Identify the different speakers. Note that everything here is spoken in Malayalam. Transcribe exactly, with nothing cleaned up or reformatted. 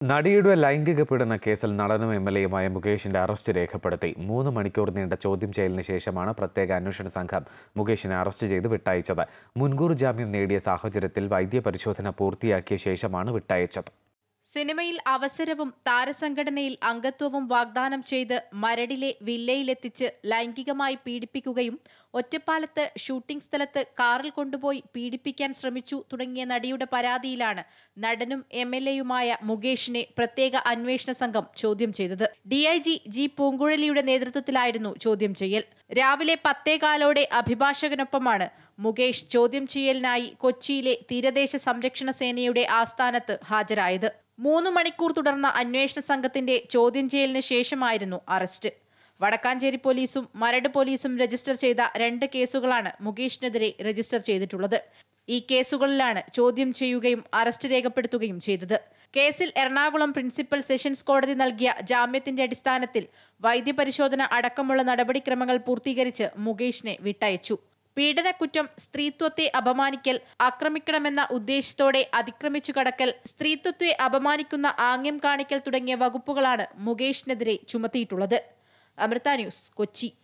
Speaker 1: നടിയുടെ ലൈംഗിക പീഡന കേസിൽ നടനും എം എൽ എയുമായ മുകേഷിന്റെ അറസ്റ്റ് രേഖപ്പെടുത്തി. മൂന്ന് മണിക്കൂർ നീണ്ട ചോദ്യം ചെയ്യലിന് ശേഷമാണ് പ്രത്യേക അന്വേഷണ സംഘം മുകേഷിനെ അറസ്റ്റ് ചെയ്ത് വിട്ടയച്ചത്. മുൻകൂർ ജാമ്യം നേടിയ സാഹചര്യത്തിൽ വൈദ്യപരിശോധന പൂർത്തിയാക്കിയ ശേഷമാണ് വിട്ടയച്ചത്.
Speaker 2: സിനിമയിൽ അവസരവും താരസംഘടനയിൽ അംഗത്വവും വാഗ്ദാനം ചെയ്ത് മരടിലെ വില്ലയിലെത്തിച്ച് ലൈംഗികമായി പീഡിപ്പിക്കുകയും ഒറ്റപ്പാലത്ത് ഷൂട്ടിംഗ് സ്ഥലത്ത് കാറിൽ കൊണ്ടുപോയി പീഡിപ്പിക്കാൻ ശ്രമിച്ചു തുടങ്ങിയ നടിയുടെ പരാതിയിലാണ് നടനും എം എൽ എയുമായ മുകേഷിനെ പ്രത്യേക അന്വേഷണ സംഘം ചോദ്യം ചെയ്തത്. ഡി ഐ ജി ജി പൂങ്കുഴലിയുടെ നേതൃത്വത്തിലായിരുന്നു ചോദ്യം ചെയ്യൽ. രാവിലെ പത്തേകാലോടെ അഭിഭാഷകനൊപ്പമാണ് മുകേഷ് ചോദ്യം ചെയ്യലിനായി കൊച്ചിയിലെ തീരദേശ സംരക്ഷണ സേനയുടെ ആസ്ഥാനത്ത് ഹാജരായത്. മൂന്ന് മണിക്കൂർ തുടർന്ന അന്വേഷണ സംഘത്തിന്റെ ചോദ്യം ചെയ്യലിന് ശേഷമായിരുന്നു അറസ്റ്റ്. വടക്കാഞ്ചേരി പോലീസും മരട് പോലീസും രജിസ്റ്റർ ചെയ്ത രണ്ട് കേസുകളാണ് മുകേഷിനെതിരെ രജിസ്റ്റർ ചെയ്തിട്ടുള്ളത്. ഈ കേസുകളിലാണ് ചോദ്യം ചെയ്യുകയും അറസ്റ്റ് രേഖപ്പെടുത്തുകയും ചെയ്തത്. കേസിൽ എറണാകുളം പ്രിൻസിപ്പൽ സെഷൻസ് കോടതി നൽകിയ ജാമ്യത്തിന്റെ അടിസ്ഥാനത്തിൽ വൈദ്യപരിശോധന അടക്കമുള്ള നടപടിക്രമങ്ങൾ പൂർത്തീകരിച്ച് മുകേഷിനെ വിട്ടയച്ചു. പീഡനക്കുറ്റം, സ്ത്രീത്വത്തെ അപമാനിക്കൽ, ആക്രമിക്കണമെന്ന ഉദ്ദേശത്തോടെ അതിക്രമിച്ചു കടക്കൽ, സ്ത്രീത്വത്തെ അപമാനിക്കുന്ന ആംഗ്യം കാണിക്കൽ തുടങ്ങിയ വകുപ്പുകളാണ് മുകേഷിനെതിരെ ചുമത്തിയിട്ടുള്ളത്. അമൃത ന്യൂസ്, കൊച്ചി.